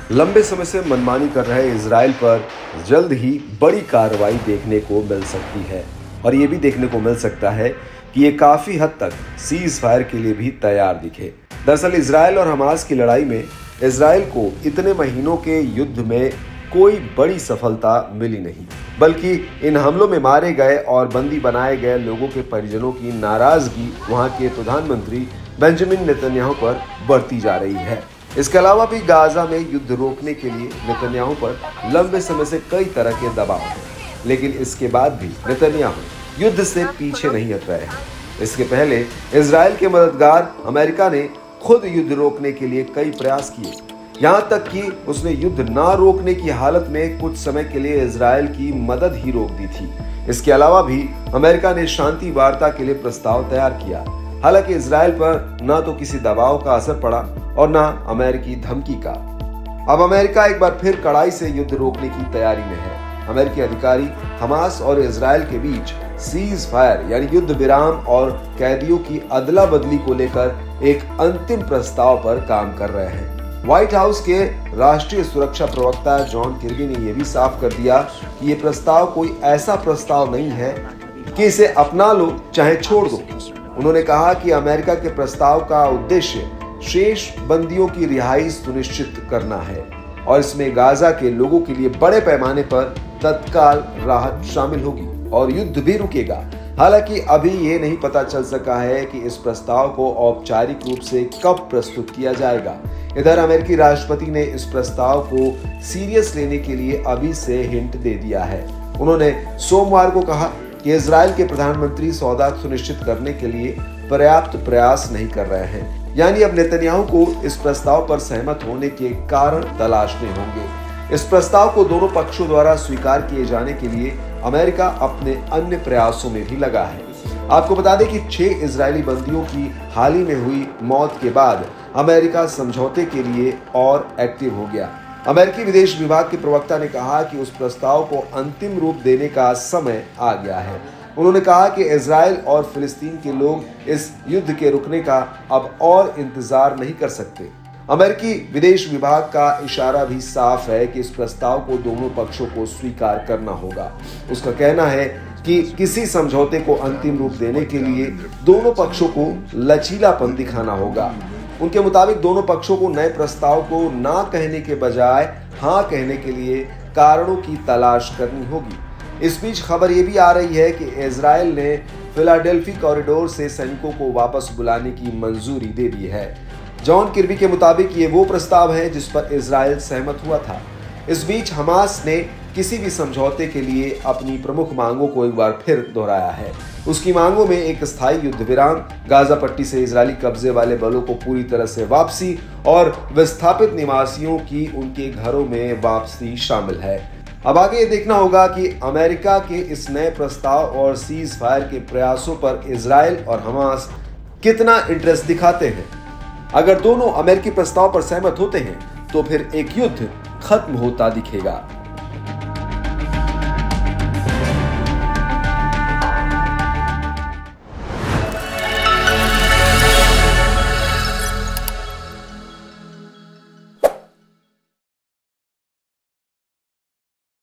लंबे समय से मनमानी कर रहे इजराइल पर जल्द ही बड़ी कार्रवाई देखने को मिल सकती है और ये भी देखने को मिल सकता है कि ये काफी हद तक सीज फायर के लिए भी तैयार दिखे। दरअसल इजराइल और हमास की लड़ाई में इजराइल को इतने महीनों के युद्ध में कोई बड़ी सफलता मिली नहीं, बल्कि इन हमलों में मारे गए और बंदी बनाए गए लोगों के परिजनों की नाराजगी वहां के प्रधानमंत्री बेंजामिन नेतन्याहू पर बढ़ती जा रही है। इसके अलावा भी गाजा में युद्ध रोकने के लिए नेतन्याहू पर लंबे समय से कई तरह के दबाव हैं, लेकिन इसके बाद भी नेतन्याहू युद्ध से पीछे नहीं हट रहे हैं। इसके पहले इजराइल के मददगार अमेरिका ने खुद युद्ध रोकने के लिए कई प्रयास किए, यहाँ तक कि उसने युद्ध ना रोकने की हालत में कुछ समय के लिए इजराइल की मदद ही रोक दी थी। इसके अलावा भी अमेरिका ने शांति वार्ता के लिए प्रस्ताव तैयार किया। हालांकि इजराइल पर न तो किसी दबाव का असर पड़ा और न अमेरिकी धमकी का। अब अमेरिका एक बार फिर कड़ाई से युद्ध रोकने की तैयारी में है। अमेरिकी अधिकारी हमास और इजराइल के बीच सीज फायर यानी युद्ध विराम और कैदियों की अदला बदली को लेकर एक अंतिम प्रस्ताव पर काम कर रहे हैं। व्हाइट हाउस के राष्ट्रीय सुरक्षा प्रवक्ता जॉन किर्बी ने यह भी साफ कर दिया कि ये प्रस्ताव कोई ऐसा प्रस्ताव नहीं है कि इसे अपना लो चाहे छोड़ दो। उन्होंने कहा कि अमेरिका के प्रस्ताव का उद्देश्य शेष बंदियों की रिहाई सुनिश्चित करना है और इसमें गाजा के लोगों के लिए बड़े पैमाने पर तत्काल राहत शामिल होगी और युद्ध भी रुकेगा। हालांकि अभी ये नहीं पता चल सका है कि इस प्रस्ताव को औपचारिक रूप से कब प्रस्तुत किया जाएगा। इधर अमेरिकी राष्ट्रपति ने इस प्रस्ताव को सीरियस लेने के लिए अभी से हिंट दे दिया है। उन्होंने सोमवार को कहा कि इजराइल के प्रधानमंत्री सौदा सुनिश्चित करने के लिए पर्याप्त प्रयास नहीं कर रहे हैं, यानी अब नेतन्याहू को इस प्रस्ताव पर सहमत होने के कारण तलाशने होंगे। इस प्रस्ताव को दोनों पक्षों द्वारा स्वीकार किए जाने के लिए अमेरिका अपने अन्य प्रयासों में भी लगा है। आपको बता दें कि 6 इजरायली बंदियों की हाल ही में हुई मौत के बाद अमेरिका समझौते के लिए और एक्टिव हो गया। अमेरिकी विदेश विभाग के प्रवक्ता ने कहा कि उस प्रस्ताव को अंतिम रूप देने का समय आ गया है। उन्होंने कहा कि इजराइल और फिलिस्तीन के लोग इस युद्ध के रुकने का अब और इंतजार नहीं कर सकते। अमेरिकी विदेश विभाग का इशारा भी साफ है कि इस प्रस्ताव को दोनों पक्षों को स्वीकार करना होगा। उसका कहना है कि किसी समझौते को अंतिम रूप देने के लिए दोनों पक्षों को लचीलापन दिखाना होगा। उनके मुताबिक दोनों पक्षों को नए प्रस्ताव को ना कहने के बजाय हाँ कहने के लिए कारणों की तलाश करनी होगी। इस बीच खबर ये भी आ रही है कि इजराइल ने फिलाडेल्फी कॉरिडोर से सैनिकों को वापस बुलाने की मंजूरी दे दी है। जॉन किर्बी के मुताबिक ये वो प्रस्ताव है जिस पर इजराइल सहमत हुआ था। इस बीच हमास ने किसी भी समझौते के लिए अपनी प्रमुख मांगों को एक बार फिर दोहराया है। उसकी मांगों में एक स्थायी युद्ध विराम, गाजा पट्टी से इजरायली कब्जे वाले बलों को पूरी तरह से वापसी और विस्थापित निवासियों की उनके घरों में वापसी शामिल है। अब आगे ये देखना होगा कि अमेरिका के इस नए प्रस्ताव और सीज फायर के प्रयासों पर इजराइल और हमास कितना इंटरेस्ट दिखाते हैं। अगर दोनों अमेरिकी प्रस्ताव पर सहमत होते हैं तो फिर एक युद्ध खत्म होता दिखेगा।